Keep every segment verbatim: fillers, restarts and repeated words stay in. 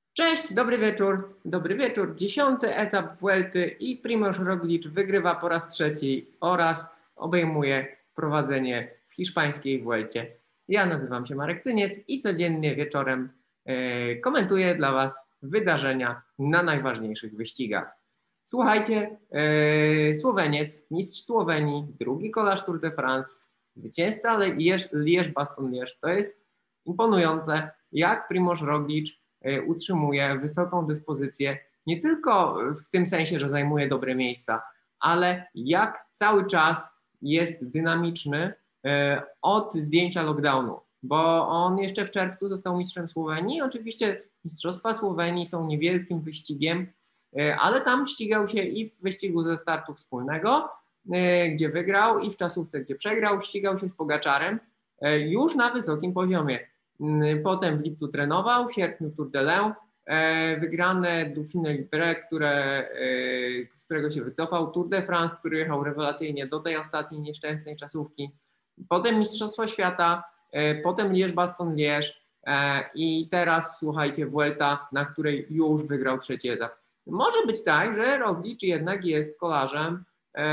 Cześć, dobry wieczór. Dobry wieczór. Dziesiąty etap Vuelty i Primož Roglič wygrywa po raz trzeci oraz obejmuje prowadzenie w hiszpańskiej Vuelcie. Ja nazywam się Marek Tyniec i codziennie wieczorem e, komentuję dla Was wydarzenia na najważniejszych wyścigach. Słuchajcie, e, Słoweniec, mistrz Słowenii, drugi kolarz Tour de France, zwycięzca Liège-Bastogne-Liège. To jest imponujące, jak Primož Roglič utrzymuje wysoką dyspozycję, nie tylko w tym sensie, że zajmuje dobre miejsca, ale jak cały czas jest dynamiczny od zdjęcia lockdownu, bo on jeszcze w czerwcu został mistrzem Słowenii. Oczywiście Mistrzostwa Słowenii są niewielkim wyścigiem, ale tam ścigał się i w wyścigu ze startu wspólnego, gdzie wygrał, i w czasówce, gdzie przegrał, ścigał się z Pogaczarem już na wysokim poziomie. Potem w lipcu trenował, w sierpniu Tour de l'Ain, wygrane Dauphiné Libéré, które, z którego się wycofał, Tour de France, który jechał rewelacyjnie do tej ostatniej nieszczęsnej czasówki, potem Mistrzostwo Świata, potem Liège-Bastogne-Liège i teraz, słuchajcie, Vuelta, na której już wygrał trzeci etap. Może być tak, że Roglič jednak jest kolarzem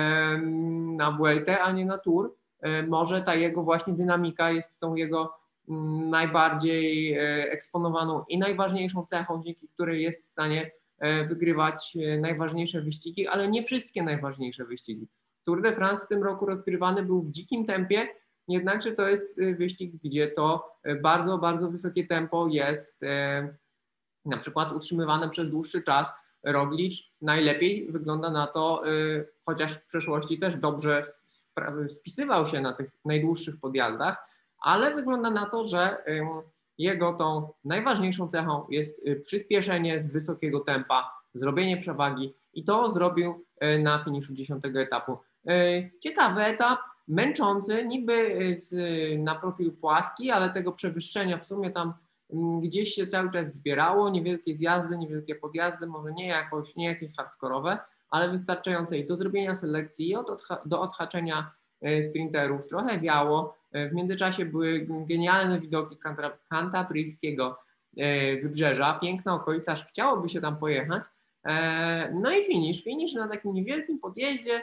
na Vueltę, a nie na Tour. Może ta jego właśnie dynamika jest tą jego najbardziej eksponowaną i najważniejszą cechą, dzięki której jest w stanie wygrywać najważniejsze wyścigi, ale nie wszystkie najważniejsze wyścigi. Tour de France w tym roku rozgrywany był w dzikim tempie, jednakże to jest wyścig, gdzie to bardzo, bardzo wysokie tempo jest na przykład utrzymywane przez dłuższy czas. Roglič najlepiej wygląda na to, chociaż w przeszłości też dobrze spisywał się na tych najdłuższych podjazdach, ale wygląda na to, że jego tą najważniejszą cechą jest przyspieszenie z wysokiego tempa, zrobienie przewagi, i to zrobił na finiszu dziesiątego etapu. Ciekawy etap, męczący, niby z, na profil płaski, ale tego przewyższenia w sumie tam gdzieś się cały czas zbierało, niewielkie zjazdy, niewielkie podjazdy, może nie, jakoś, nie jakieś hardkorowe, ale wystarczające i do zrobienia selekcji, i od, do odhaczenia sprinterów. Trochę wiało, w międzyczasie były genialne widoki kantabryjskiego wybrzeża, piękna okolica, aż chciałoby się tam pojechać. No i finisz, finisz na takim niewielkim podjeździe.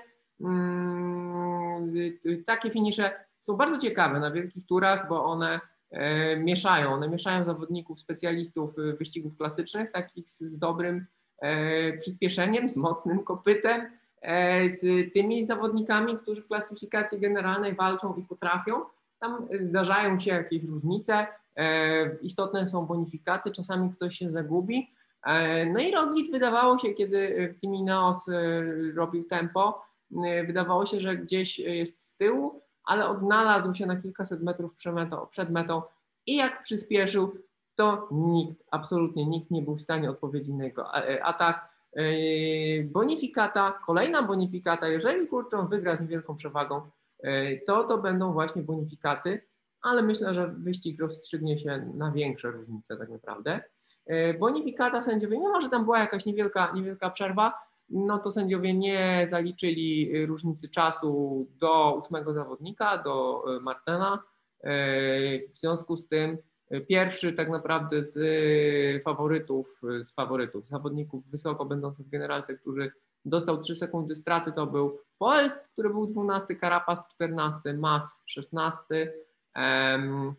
Takie finisze są bardzo ciekawe na wielkich turach, bo one mieszają, one mieszają zawodników, specjalistów wyścigów klasycznych, takich z dobrym przyspieszeniem, z mocnym kopytem, z tymi zawodnikami, którzy w klasyfikacji generalnej walczą i potrafią. Tam zdarzają się jakieś różnice, istotne są bonifikaty, czasami ktoś się zagubi. No i Roglič, wydawało się, kiedy Team Ineos robił tempo, wydawało się, że gdzieś jest z tyłu, ale odnalazł się na kilkaset metrów przed metą, przed metą i jak przyspieszył, to nikt, absolutnie nikt nie był w stanie odpowiedzieć na jego atak. Bonifikata, kolejna bonifikata, jeżeli kurczą wygra z niewielką przewagą, to to będą właśnie bonifikaty, ale myślę, że wyścig rozstrzygnie się na większe różnice tak naprawdę. Bonifikata sędziowie, mimo że tam była jakaś niewielka, niewielka przerwa, no to sędziowie nie zaliczyli różnicy czasu do ósmego zawodnika, do Martena. W związku z tym pierwszy tak naprawdę z faworytów, z faworytów, zawodników wysoko będących w generalce, który dostał trzy sekundy straty, to był Poelst, który był dwunasty, Carapaz czternasty, Mas szesnasty um,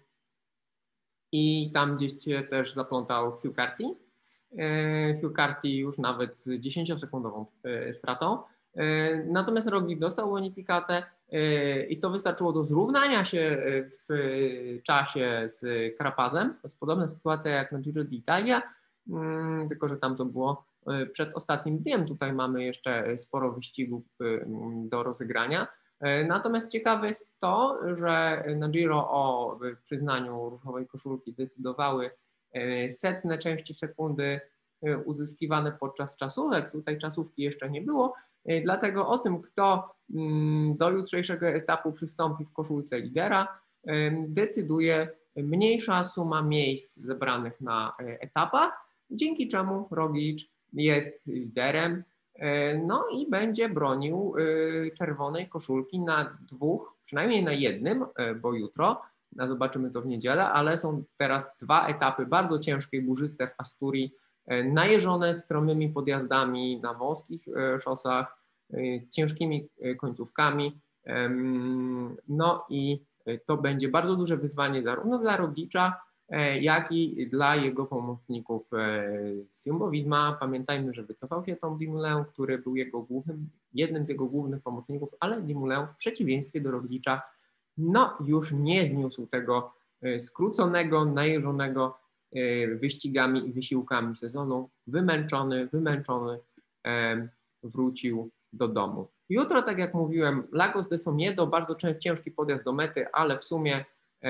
i tam gdzieś się też zaplątał Hugh Carty. Hugh Carty już nawet z dziesięciosekundową stratą. Natomiast Roglič dostał bonifikatę i to wystarczyło do zrównania się w czasie z Carapazem. To jest podobna sytuacja jak na Giro d'Italia, tylko że tam to było przed ostatnim dniem. Tutaj mamy jeszcze sporo wyścigów do rozegrania. Natomiast ciekawe jest to, że na Giro o przyznaniu różowej koszulki decydowały setne części sekundy uzyskiwane podczas czasówek. Tutaj czasówki jeszcze nie było, dlatego o tym, kto do jutrzejszego etapu przystąpi w koszulce lidera, decyduje mniejsza suma miejsc zebranych na etapach, dzięki czemu Roglič jest liderem, no i będzie bronił czerwonej koszulki na dwóch, przynajmniej na jednym, bo jutro, zobaczymy to w niedzielę, ale są teraz dwa etapy bardzo ciężkie, górzyste w Asturii, najeżone stromymi podjazdami na wąskich szosach, z ciężkimi końcówkami. No i to będzie bardzo duże wyzwanie zarówno dla Roglicza, jak i dla jego pomocników z Jumbo-Visma. Pamiętajmy, że wycofał się Tom Dumoulin, który był jego głównym, jednym z jego głównych pomocników, ale Dumoulin w przeciwieństwie do Roglicza no już nie zniósł tego skróconego, najeżonego wyścigami i wysiłkami sezonu. Wymęczony, wymęczony wrócił do domu. Jutro, tak jak mówiłem, Lagos de Somiedo, bardzo ciężki podjazd do mety, ale w sumie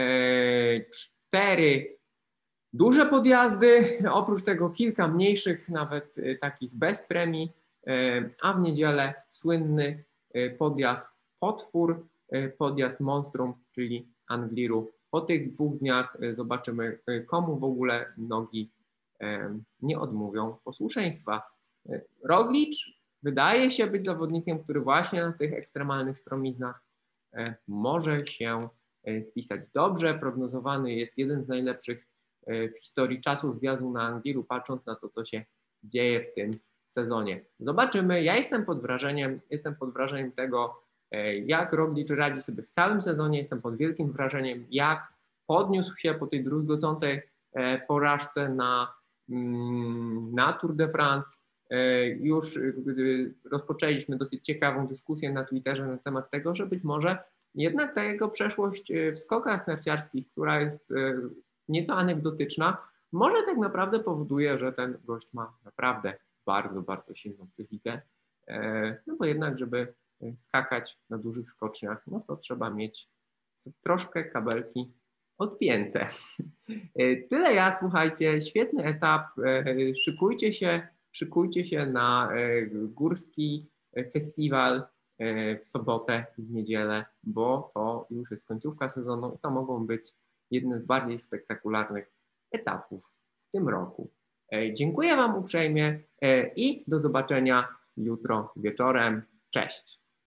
cztery duże podjazdy, oprócz tego kilka mniejszych, nawet takich bez premii, a w niedzielę słynny podjazd Potwór, podjazd Monstrum, czyli Angliru. Po tych dwóch dniach zobaczymy, komu w ogóle nogi nie odmówią posłuszeństwa. Roglicz wydaje się być zawodnikiem, który właśnie na tych ekstremalnych stromiznach może się spisać dobrze. Prognozowany jest jeden z najlepszych w historii czasów wjazdu na Angliru, patrząc na to, co się dzieje w tym sezonie. Zobaczymy. Ja jestem pod wrażeniem, jestem pod wrażeniem tego, jak Roglicz radzi sobie w całym sezonie. Jestem pod wielkim wrażeniem, jak podniósł się po tej druzgocącej porażce na, na Tour de France. Już rozpoczęliśmy dosyć ciekawą dyskusję na Twitterze na temat tego, że być może jednak ta jego przeszłość w skokach narciarskich, która jest nieco anegdotyczna, może tak naprawdę powoduje, że ten gość ma naprawdę bardzo, bardzo silną psychikę. No bo jednak, żeby skakać na dużych skoczniach, no to trzeba mieć troszkę kabelki odpięte. Tyle ja, słuchajcie, świetny etap. Szykujcie się, szykujcie się na górski festiwal w sobotę i w niedzielę, bo to już jest końcówka sezonu i to mogą być jedne z bardziej spektakularnych etapów w tym roku. Dziękuję Wam uprzejmie i do zobaczenia jutro wieczorem. Cześć!